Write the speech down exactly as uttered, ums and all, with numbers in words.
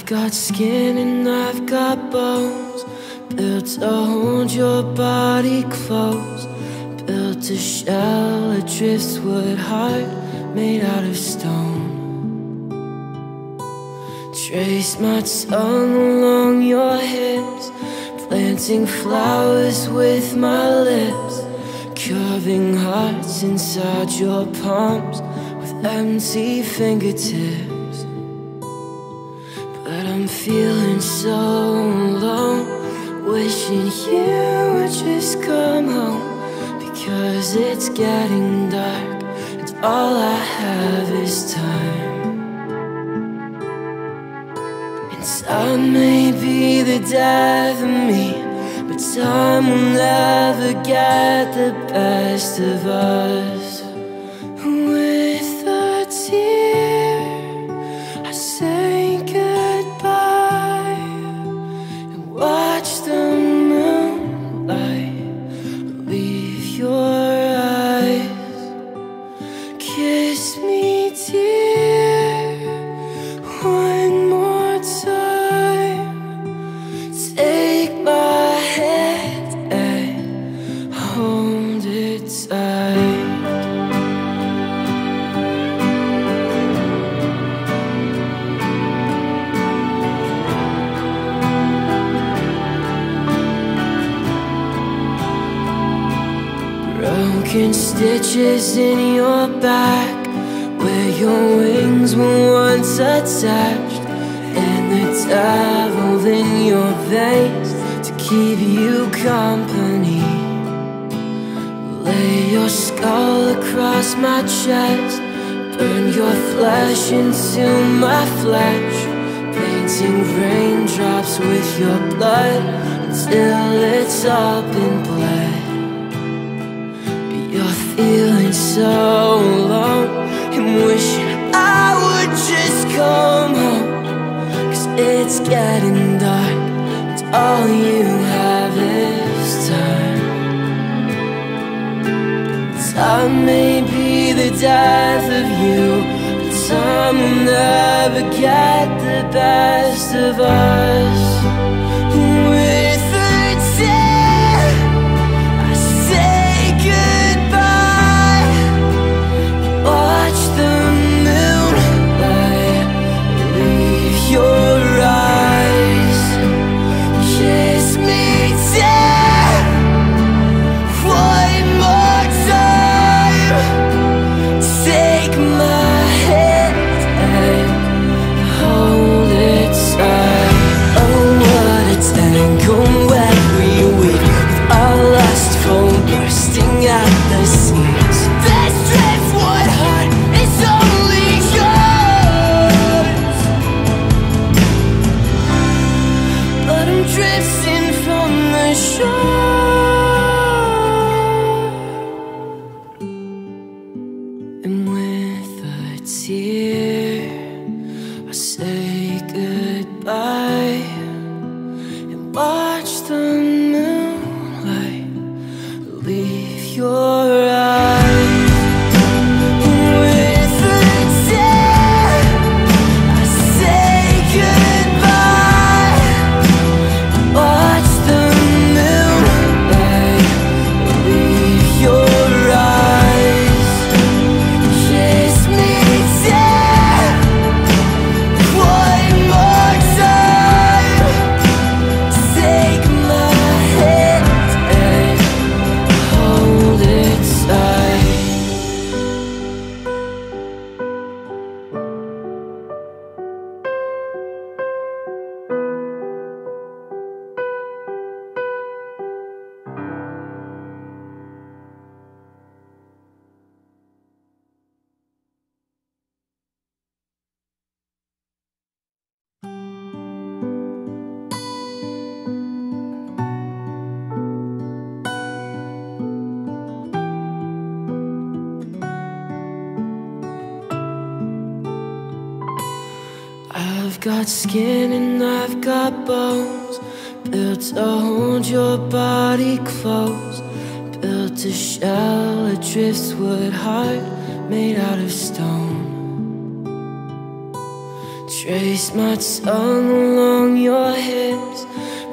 I've got skin and I've got bones, built to hold your body close, built to shell a driftwood heart made out of stone. Trace my tongue along your hips, planting flowers with my lips, carving hearts inside your palms with empty fingertips. But I'm feeling so alone, wishing you would just come home, because it's getting dark and all I have is time. And time may be the death of me, but time will never get the best of us. With a tear, I say goodbye and watch the moonlight leave your eyes. Kiss me, dear, one more time. Take my hand and hold it tight. Broken stitches in your back, where your wings were once attached, and the devil in your veins to keep you company. Lay your skull across my chest, burn your flesh into my flesh, painting raindrops with your blood until it's all been bled. You're feeling so alone and wishing I would just come home, 'cause it's getting dark and all you have is time. Time may be the death of you, but time will never get the best of us. With a tear, I say goodbye. Watch the moonlight leave your eyes. Kiss me, dear, one more time. Take my hand and hold it tight. Oh, what a tangled web we weave, with our lust for bursting at the seams. This driftwood heart is only yours, but I'm drifting from the shore. And with a tear, I say goodbye and watch the moonlight leave your eyes. With a tear, I say goodbye. Watch the moonlight leave your eyes. Kiss me, dear, one more time. Take my hand and hold it tight. I've got skin and I've got bones, built to hold your body close, built to shell a driftwood heart made out of stone. Trace my tongue along your hips,